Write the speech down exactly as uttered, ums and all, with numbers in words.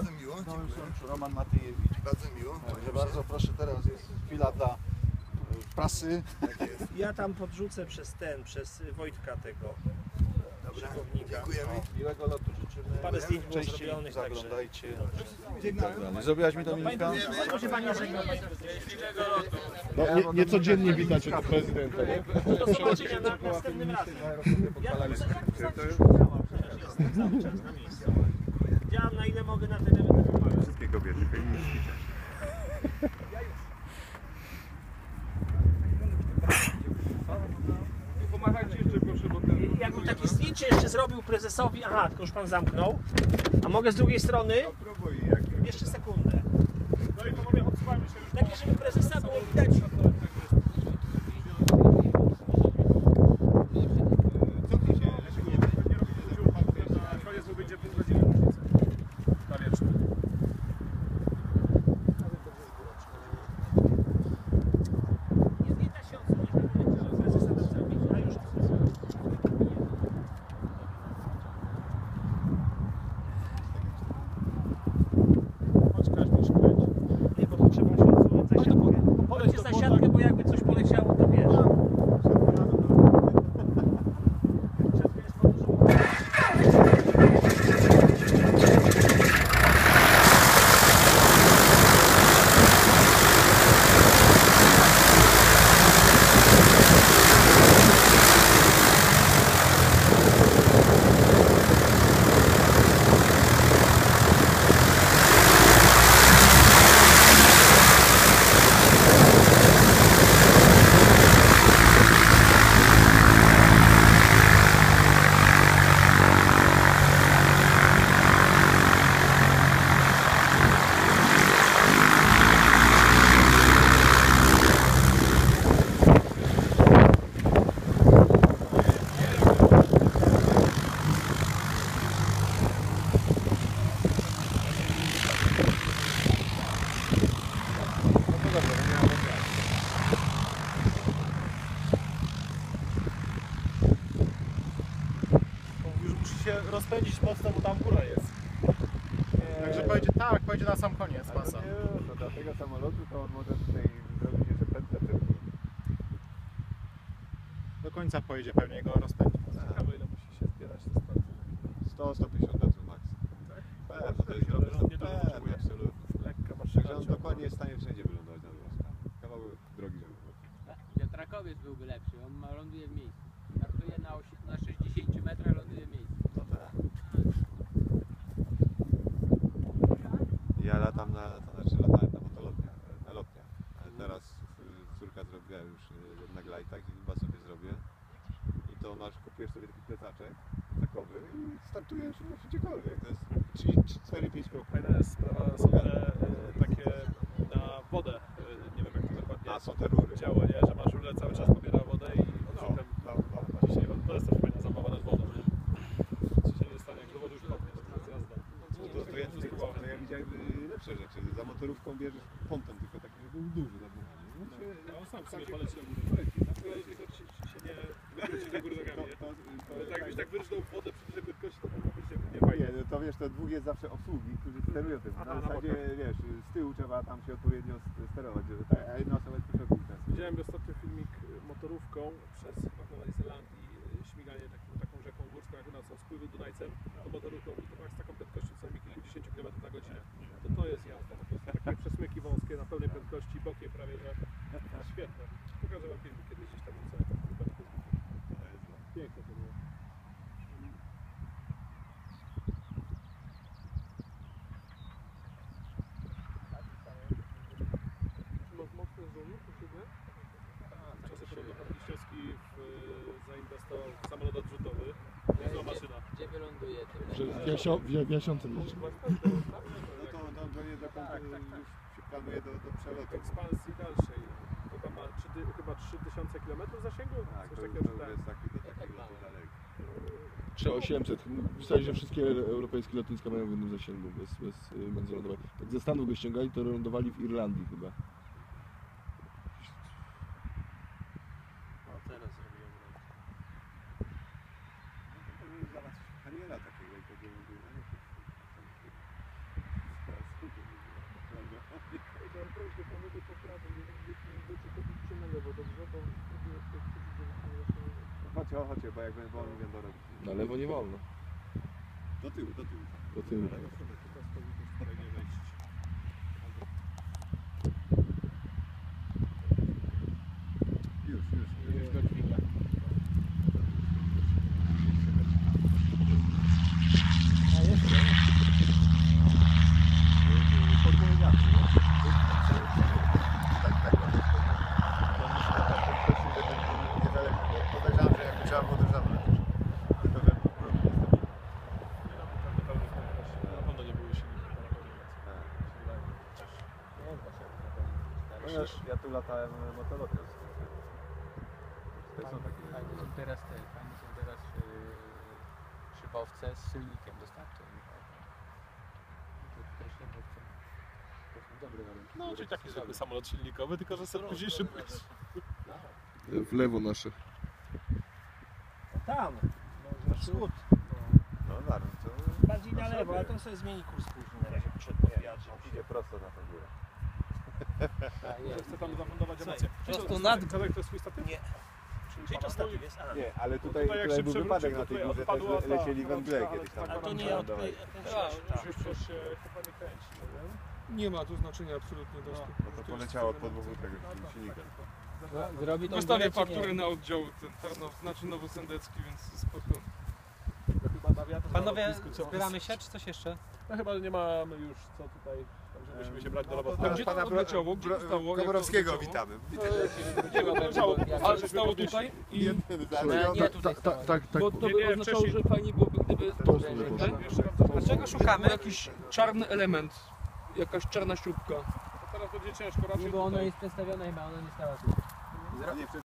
Bardzo miło. Roman Matyjewicz. Bardzo miło. Także bardzo proszę, teraz jest chwila dla prasy. Tak jest. Ja tam podrzucę przez ten, przez Wojtka tego. Dobra, Przewodnika. dziękujemy. O, miłego lotu życzymy. Parę zdjęć było Częściej zrobionych, także- zaglądajcie. I tak dalej. Zrobiłaś mi Dominika? Proszę Panie, żegnam. No, nie, nie codziennie witacie tu prezydenta. Nie? Do zobaczenia na, następnym razem. Działam na ile mogę, na tyle będę pomagał. Wszystkie kobiety feministki. Pomachajcie jeszcze proszę, bo ten... Jakbym takie zdjęcie jeszcze zrobił prezesowi, aha, tylko już Pan zamknął, a mogę z drugiej strony? Jeszcze sekundę. No i panowie, odsuwajmy się już. Takie, żeby prezesa było widać. Cofnij się, Leszek, nie robicie ciur, pan na koniec, bo będzie pół godziny różnicy. Na wieczór. Nie da się odsunąć, żeby prezesa tam zrobić, a już. Chodź, Kaźmierz, kręć. Nie, bo tu trzeba się odsunąć za siatkę. Polećcie za siatkę, bo jakby coś poleciało, to wiesz. Już musi się rozpędzić mocno, bo tam góra jest. Także pojedzie, tak, pojedzie na sam koniec masa. No dla tego samolotu to on może tutaj zrobić jeszcze pętlę przed nim. Do końca pojedzie pewnie, go rozpędzi. Ciekawe ile musi się zbierać te straty. sto do stu pięćdziesięciu metrów maks. Tak? To jest drogi, Nie dużo absolutnie. potrzebuje. absolutnie. Lekka masz Także on dokładnie jest w stanie wszędzie wylądować na wioskach. Kawałek drogi, żeby było. Wiatrakowiec byłby lepszy, on ma, ląduje w miejscu. Startuje na, osi- na sześćdziesięciu metrach, ląduje w miejscu. No tak. Ja latam na, to znaczy latałem na motolotniach, na lotniach, ale teraz y, córka zrobiła już y, na glajtach i chyba sobie zrobię. I to masz, kupujesz sobie taki plecaczek takowy i startujesz no, gdziekolwiek. To jest trzy, cztery, pięć kroków. Fajna jest sprawa, są te e, takie na wodę, e, nie wiem jak to dokładnie A są te rury. działa, nie? Że masz rurę cały czas pobiera wodę i odrzutem No, no, no. dzisiaj, to jest też fajna zabawa nad wodą, nie? Ci się nie stanie, jak do wody już padnie, to jest jazda. No to, to, ja, to, to ja widziałem y, lepsze rzeczy. Za motorówką bierzesz ponton tylko taki, żeby był duży nad nogami. No, się, No on sam sobie poleci do góry. poleci, tak? Poleci, to ci się nie wykroci do góry nogami, nie? To, to, Ale tak jakbyś tak wyrżnął w wodę przy dużej prędkości, to mogło być nie Nie, fajnie. no to wiesz, to dwóch jest zawsze obsługi, którzy sterują tym. Aha, Na na zasadzie, bokach. wiesz, z tyłu trzeba tam się odpowiednio sterować, żeby tak, a jedna osoba jest po środku. Widziałem ostatnio filmik motorówką przez chyba Nowej Zelandii, śmiganie taką, taką rzeką górską, jak u nas są spływy Dunajcem, to motorówką i to masz z taką prędkością co najmniej kilkudziesięciu kilometrów na godzinę. To to jest jazda, po prostu takie przesmyki wąskie na pełnej prędkości, bokiem prawie, że świetne. Pokażę wam filmik kiedyś gdzieś tam co piękne to było. Mocne zoom, potrzebne? W czasie podobno Liściowski zainwestował w samolot odrzutowy. Niezła maszyna. Gdzie wyląduje? Że Tym w Jasio- w Jasiącym jeszcze. No to, to, to nie dokąd Tak, tak, tak. już się planuje do, do przelotu. ekspansji dalszej. To tam ma trzy, dy- chyba trzy tysiące kilometrów zasięgu? Tak, Coś to, takiego to czytałem. jest taki, to taki lot daleki. trzy tysiące osiemset. Wystarczy, że wszystkie europejskie lotniska mają w jednym zasięgu, bez, bez y, międzynarodowej. Jak ze Stanów go ściągali, to lądowali w Irlandii chyba. O, teraz robiłem. No to jest zaraz kariera takiego i takiego wyglądania. dobrze, bo spróbuję tutaj wrócić do właśnie... Chodźcie, chodźcie, bo jakby wolno będą robić. Na lewo nie wolno. Do tyłu, do tyłu. Do tyłu. Teraz powinno spokojnie wejść. Już, już. Już go dźwiga. A jeszcze? Podejrzewam, że jakby trzeba było to zabrać. Tylko, że Na pewno nie były silniki. Ponieważ ja tu latałem motolotnią. To są takie... Fajne są teraz te, fajne są teraz yy, szybowce z silnikiem dostawczym. To też szybowce. To są dobre warunki. No, czyli taki zwykły samolot silnikowy, tylko że sobie później szybko. W lewo nasze. Tam, na wschód. No zaraz, to... Bardziej na lewo, ale to sobie zmieni kurs później. Na razie poszedł pod wiatr. Idzie prosto na tą górę. A, jest. Chcę tam zafundować emocje. prosto nad- Kawałek to jest swój statyw? Nie. Czyli to statyw jest? A. Nie, ale Bo tutaj, tutaj jak tutaj się był przewrócił, wypadek to na tej tutaj górze, odpadła też ta lecieli węgle rączka, kiedyś ale tam. A to nie od tej... ten Tak, tak. już coś się chyba nie kręci, nie wiem. Nie ma tu znaczenia absolutnie dostęp. No to poleciało od podłogu tego silnika. No, zrobi tą Wystawię górę, czy nie? fakturę na oddział ten Tarnow, znaczy Nowosędecki, więc spoko. Panowie, zbieramy się, czy coś jeszcze? No chyba nie mamy już co tutaj, także musimy się brać do A roboty. gdzie to odleciało? Gdzie to stało? Jak to Komorowskiego odleciało? witamy. Nie wiem, leciało. Ale stało tutaj i... Nie, nie, tutaj Tak, tak, tak, tak. Bo to Nie, by nie, oznaczało, wcześniej- że fajnie byłoby, gdyby... To jest nie poszło. Dlaczego szukamy? Jakiś czarny element. Jakaś czarna śrubka. Teraz będzie ciężko, raczej Nie, bo ona tutaj. jest przestawiona chyba, ona nie stała tu. Nie,